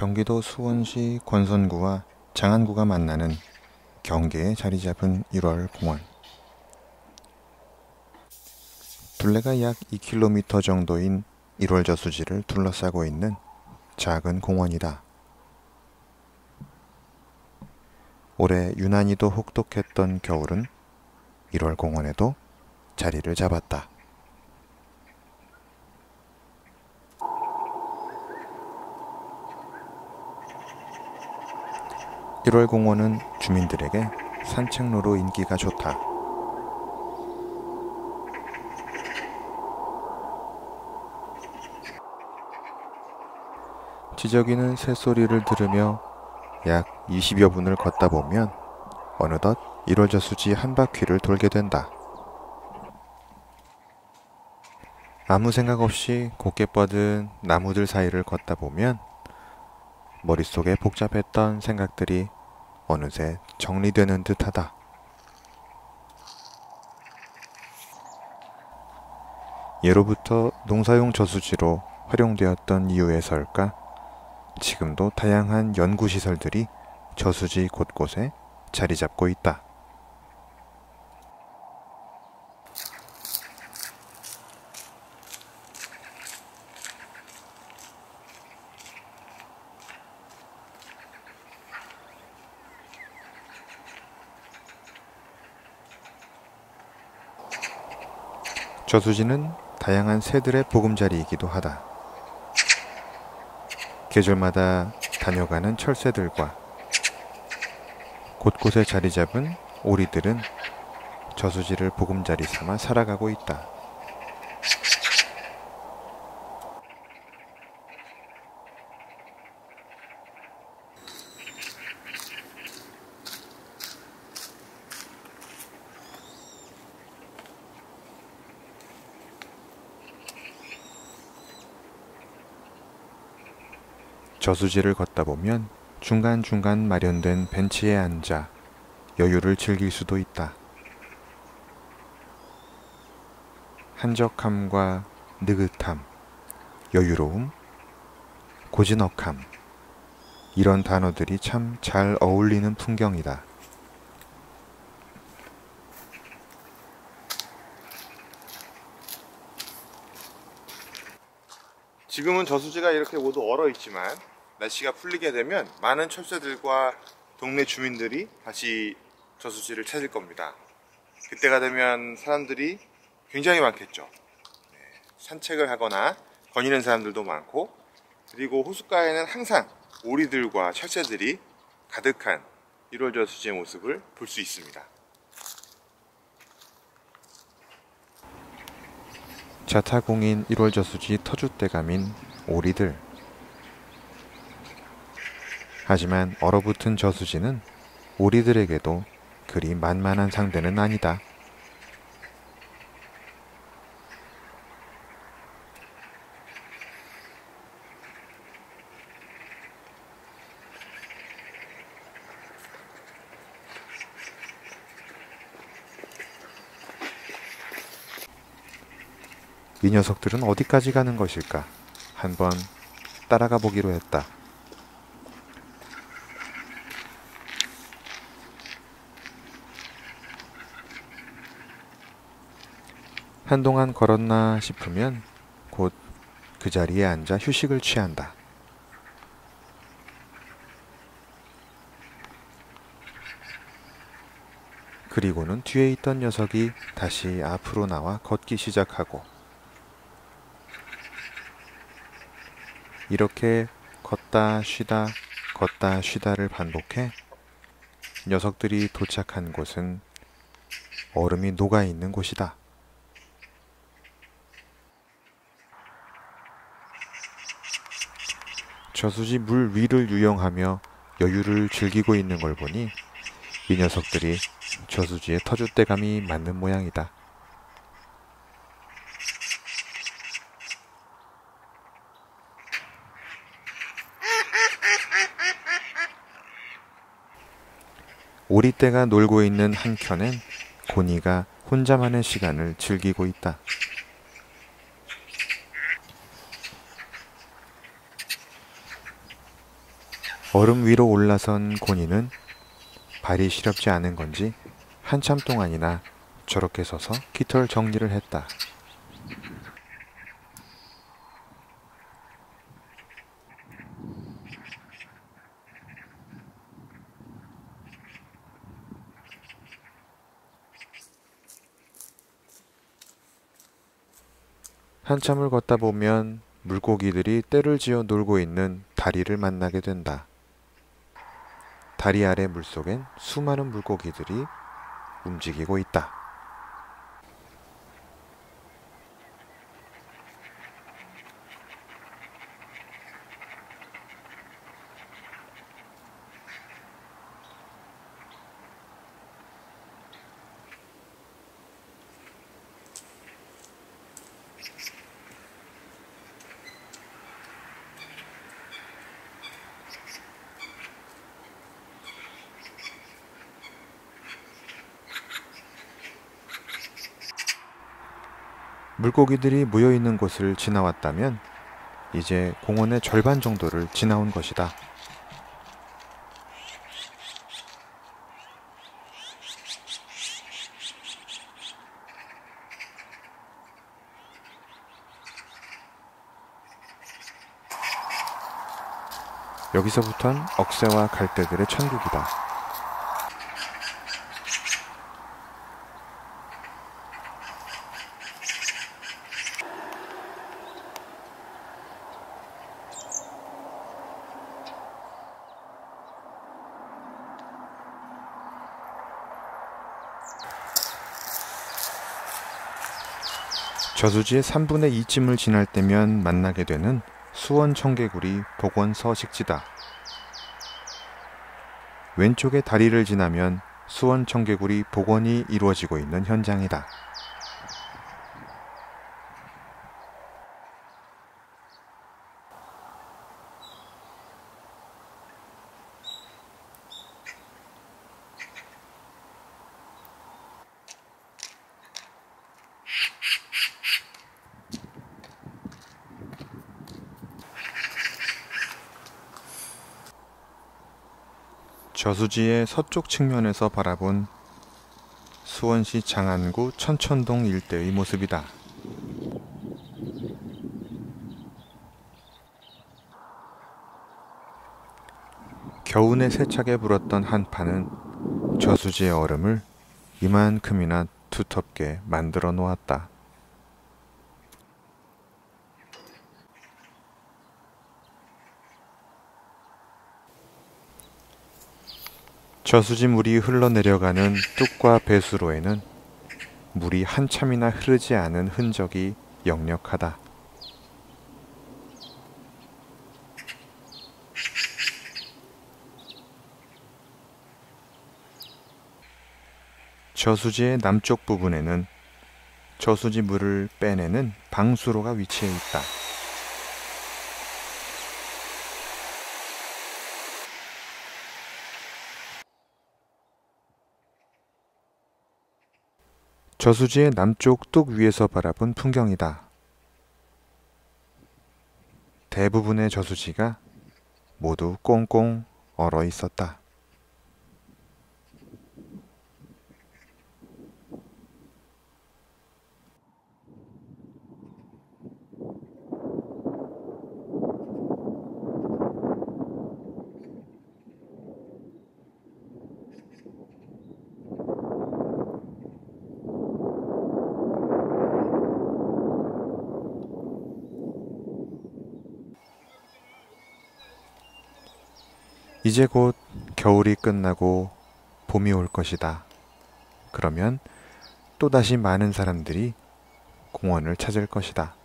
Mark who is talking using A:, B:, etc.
A: 경기도 수원시 권선구와 장안구가 만나는 경계에 자리 잡은 1월 공원. 둘레가 약 2km 정도인 1월 저수지를 둘러싸고 있는 작은 공원이다. 올해 유난히도 혹독했던 겨울은 1월 공원에도 자리를 잡았다. (1월) 공원은 주민들에게 산책로로 인기가 좋다. 지저귀는 새소리를 들으며 약 20여 분을 걷다 보면 어느덧 1월 저수지 한 바퀴를 돌게 된다. 아무 생각 없이 곱게 뻗은 나무들 사이를 걷다 보면 머릿속에 복잡했던 생각들이 어느새 정리되는 듯하다. 예로부터 농사용 저수지로 활용되었던 이유에서일까? 지금도 다양한 연구시설들이 저수지 곳곳에 자리 잡고 있다. 저수지는 다양한 새들의 보금자리이기도 하다. 계절마다 다녀가는 철새들과 곳곳에 자리 잡은 오리들은 저수지를 보금자리 삼아 살아가고 있다. 저수지를 걷다 보면 중간중간 마련된 벤치에 앉아 여유를 즐길 수도 있다. 한적함과 느긋함, 여유로움, 고즈넉함, 이런 단어들이 참 잘 어울리는 풍경이다.
B: 지금은 저수지가 이렇게 모두 얼어 있지만 날씨가 풀리게 되면 많은 철새들과 동네 주민들이 다시 저수지를 찾을 겁니다. 그때가 되면 사람들이 굉장히 많겠죠. 산책을 하거나 거니는 사람들도 많고, 그리고 호숫가에는 항상 오리들과 철새들이 가득한 1월 저수지의 모습을 볼 수 있습니다.
A: 자타공인 1월 저수지 터줏대감인 오리들. 하지만 얼어붙은 저수지는 오리들에게도 그리 만만한 상대는 아니다. 이 녀석들은 어디까지 가는 것일까? 한번 따라가 보기로 했다. 한동안 걸었나 싶으면 곧 그 자리에 앉아 휴식을 취한다. 그리고는 뒤에 있던 녀석이 다시 앞으로 나와 걷기 시작하고, 이렇게 걷다 쉬다를 반복해 녀석들이 도착한 곳은 얼음이 녹아있는 곳이다. 저수지 물 위를 유영하며 여유를 즐기고 있는 걸 보니 이 녀석들이 저수지의 터줏대감이 맞는 모양이다. 오리떼가 놀고 있는 한켠엔 고니가 혼자만의 시간을 즐기고 있다. 얼음 위로 올라선 고니는 발이 시렵지 않은 건지 한참 동안이나 저렇게 서서 깃털 정리를 했다. 한참을 걷다 보면 물고기들이 떼를 지어 놀고 있는 다리를 만나게 된다. 다리 아래 물속엔 수많은 물고기들이 움직이고 있다. 물고기들이 모여 있는 곳을 지나왔다면 이제 공원의 절반 정도를 지나온 것이다. 여기서부턴 억새와 갈대들의 천국이다. 저수지의 3분의 2쯤을 지날 때면 만나게 되는 수원 청개구리 복원 서식지다. 왼쪽의 다리를 지나면 수원 청개구리 복원이 이루어지고 있는 현장이다. 저수지의 서쪽 측면에서 바라본 수원시 장안구 천천동 일대의 모습이다. 겨우내 세차게 불었던 한파는 저수지의 얼음을 이만큼이나 두텁게 만들어 놓았다. 저수지 물이 흘러내려가는 뚝과 배수로에는 물이 한참이나 흐르지 않은 흔적이 역력하다. 저수지의 남쪽 부분에는 저수지 물을 빼내는 방수로가 위치해 있다. 저수지의 남쪽 뚝 위에서 바라본 풍경이다. 대부분의 저수지가 모두 꽁꽁 얼어 있었다. 이제 곧 겨울이 끝나고 봄이 올 것이다. 그러면 또다시 많은 사람들이 공원을 찾을 것이다.